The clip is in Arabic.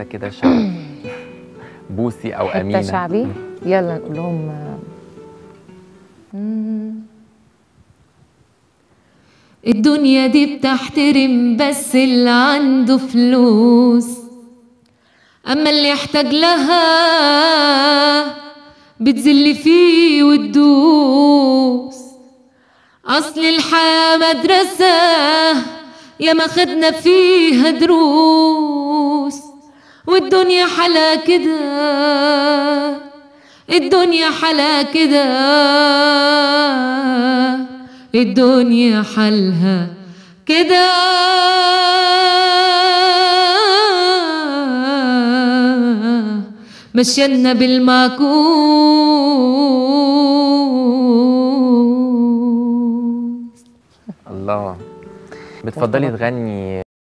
حته كده شعبي بوسي او امينه. حته شعبي، يلا نقول لهم. الدنيا دي بتحترم بس اللي عنده فلوس، اما اللي يحتاج لها بتذل فيه وتدوس. اصل الحياة مدرسة ياما خدنا فيها دروس، والدنيا حلا كده، الدنيا حلا كده، الدنيا حالها كده. مشينا بالمعكوس. الله. بتفضلي تغني